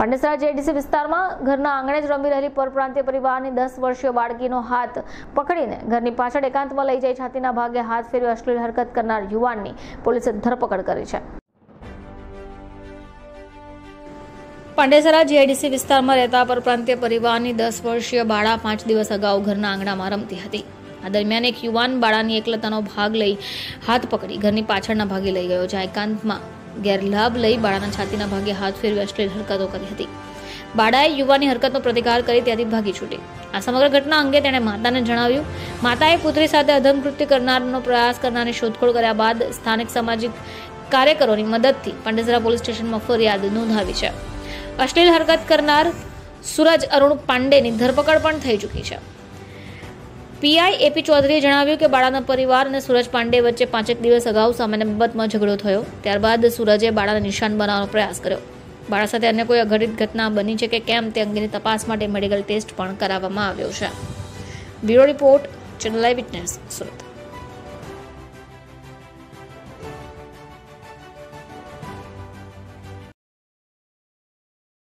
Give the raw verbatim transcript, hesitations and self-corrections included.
Pandesara JDC વિસ્તારમાં ઘરના આંગણે જ રમી રહેલી પરપ્રાંતીય પરિવારની દસ વર્ષીય બાળકીનો હાથ પકડીને ઘરની પાછળ એકાંતમાં લઈ જઈ છાતીના ભાગે હાથ ફેરવી અશ્લીલ હરકત કરનાર યુવાનની પોલીસે ધરપકડ કરી છે. પાંડેસરા જેડીસી વિસ્તારમાં રહેતા પરપ્રાંતીય પરિવારની દસ વર્ષીય બાળા પાંચ દિવસ અગાઉ ઘરના આંગણામાં રમતી હતી. આ દરમિયાન એક યુવાન બાળાની એકલતાનો ભાગ લઈ હાથ પકડી ઘરની પાછળના ભાગે લઈ ગયો, જ્યાં એકાંતમાં ગેરલાભ લઈ બાળાના છાતીના ભાગે હાથ ફેરવી અશ્લીલ હરકતો કરી હતી. બાળાએ યુવાનની હરકતનો પ્રતિકાર કરી ત્યાંથી ભાગી છૂટી. આ સમગ્ર ઘટના અંગે તેણે માતાને જણાવ્યું. માતાએ પુત્રી સાથે અધમ કૃત્ય કરનારનો પ્રયાસ કરનારની શોધખોળ કર્યા બાદ સ્થાનિક સામાજિક કાર્યકરોની મદદથી પાંડેસરા પોલીસ સ્ટેશનમાં ફરિયાદ નોંધાવી છે. અશ્લીલ હરકત કરનાર સુરજ અરુણ પાંડેની ધરપકડ પણ થઈ ચૂકી છે. પીઆઈ એપી ચૌધરીએ જણાવ્યું કે બાળાના પરિવાર અને સુરજ પાંડે વચ્ચે પાંચેક દિવસ અગાઉ સામાન્ય બાબતમાં ઝઘડો થયો. ત્યારબાદ સુરજે બાળાને નિશાન બનાવવાનો પ્રયાસ કર્યો. બાળા સાથે અન્ય કોઈ અઘટિત ઘટના બની છે કે કેમ તે અંગેની તપાસ માટે મેડિકલ ટેસ્ટ પણ કરાવવામાં આવ્યો છે. Bureau report, channel live witness, Surat.